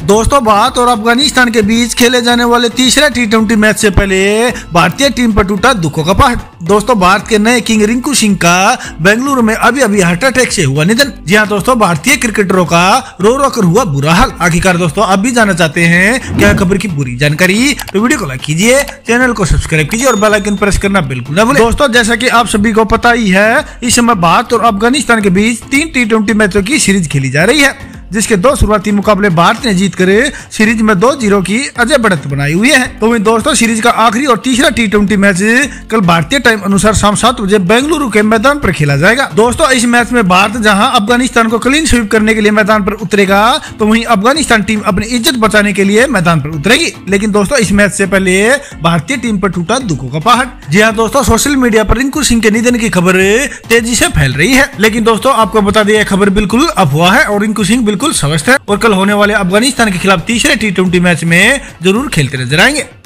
दोस्तों भारत और अफगानिस्तान के बीच खेले जाने वाले तीसरे T20 मैच से पहले भारतीय टीम पर टूटा दुखों का पहाड़। दोस्तों भारत के नए किंग रिंकू सिंह का बेंगलुरु में अभी हार्ट अटैक से हुआ निधन। जी हाँ दोस्तों, भारतीय क्रिकेटरों का रो रो कर हुआ बुरा हाल। आखिरकार दोस्तों आप भी जानना चाहते हैं क्या खबर की पूरी जानकारी, तो वीडियो को लाइक कीजिए, चैनल को सब्सक्राइब कीजिए और बेल आइकन प्रेस करना बिल्कुल न भूलें। दोस्तों जैसा कि आप सभी को पता ही है, इस समय भारत और अफगानिस्तान के बीच 3 T20 मैचों की सीरीज खेली जा रही है, जिसके 2 शुरुआती मुकाबले भारत ने जीत कर सीरीज में 2-0 की अजय बढ़त बनाई हुई है। तो वहीं दोस्तों सीरीज का आखिरी और तीसरा T20 मैच कल भारतीय टाइम अनुसार शाम 7 बजे बेंगलुरु के मैदान पर खेला जाएगा। दोस्तों इस मैच में भारत जहां अफगानिस्तान को क्लीन स्वीप करने के लिए मैदान पर उतरेगा, तो वहीं अफगानिस्तान टीम अपनी इज्जत बचाने के लिए मैदान पर उतरेगी। लेकिन दोस्तों इस मैच से पहले भारतीय टीम पर टूटा दुखों का पहाड़। जी हाँ दोस्तों, सोशल मीडिया पर रिंकू सिंह के निधन की खबर तेजी से फैल रही है, लेकिन दोस्तों आपको बता दें यह खबर बिल्कुल अफवाह है और रिंकू सिंह बिल्कुल स्वस्थ है और कल होने वाले अफगानिस्तान के खिलाफ तीसरे T20 मैच में जरूर खेलते नजर आएंगे।